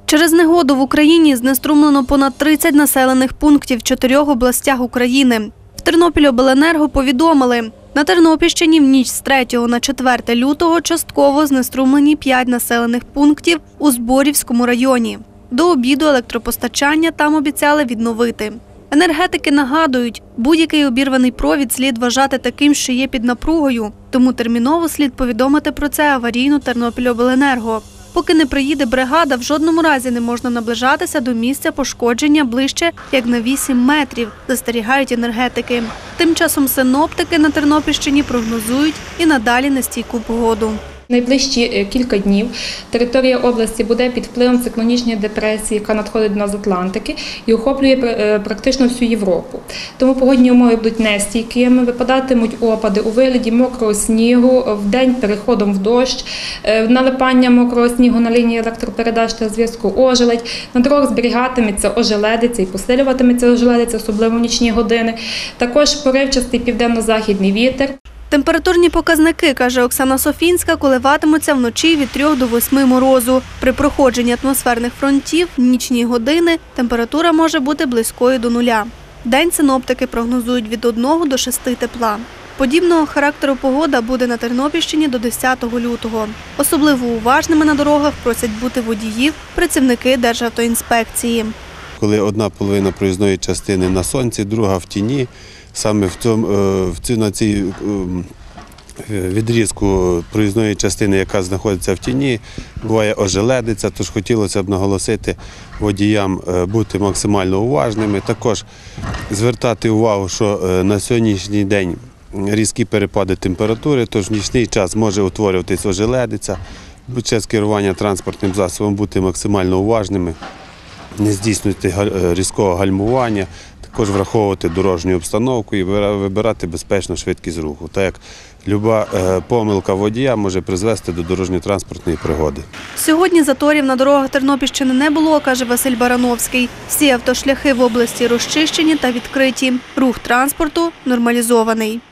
Через негоду в Україні знеструмлено понад 30 населених пунктів в 4 областях України. В Тернопільобленерго повідомили, на Тернопільщині в ніч з 3 на 4 лютого частково знеструмлені 5 населених пунктів у Зборівському районі. До обіду електропостачання там обіцяли відновити. Енергетики нагадують, будь-який обірваний провід слід вважати таким, що є під напругою, тому терміново слід повідомити про це аварійну Тернопільобленерго. Поки не приїде бригада, в жодному разі не можна наближатися до місця пошкодження ближче, як на 8 метрів, застерігають енергетики. Тим часом синоптики на Тернопільщині прогнозують і надалі нестійку погоду. Найближчі кілька днів територія області буде під впливом циклонічної депресії, яка надходить до нас з Атлантики і охоплює практично всю Європу. Тому погодні умови будуть нестійкими, випадатимуть опади у вигляді мокрого снігу, вдень переходом в дощ, налипання мокрого снігу на лінії електропередач та зв'язку, ожеледь. На дорогах зберігатиметься ожеледиця і посилюватиметься ожеледиця, особливо в нічні години. Також поривчастий південно-західний вітер. Температурні показники, каже Оксана Софінська, коливатимуться вночі від 3 до 8 морозу. При проходженні атмосферних фронтів в нічні години температура може бути близькою до нуля. День синоптики прогнозують від 1 до 6 тепла. Подібного характеру погода буде на Тернопільщині до 10 лютого. Особливо уважними на дорогах просять бути водіїв, працівники Державтоінспекції. Коли одна половина проїзної частини на сонці, друга в тіні, саме на цій відрізку проїзної частини, яка знаходиться в тіні, буває ожеледиця, тож хотілося б наголосити водіям бути максимально уважними. Також звертати увагу, що на сьогоднішній день різкі перепади температури, тож в нічний час може утворюватись ожеледиця. Під час керування транспортним засобом бути максимально уважними, не здійснювати різкого гальмування, також враховувати дорожню обстановку і вибирати безпечну швидкість руху, так як люба помилка водія може призвести до дорожньо-транспортної пригоди. Сьогодні заторів на дорогах Тернопільщини не було, каже Василь Барановський. Всі автошляхи в області розчищені та відкриті. Рух транспорту нормалізований.